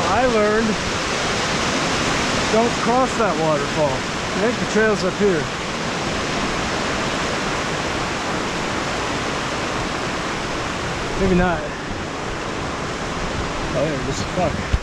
I learned don't cross that waterfall. I think the trail's up here. Maybe not. Oh, there it is. Fuck.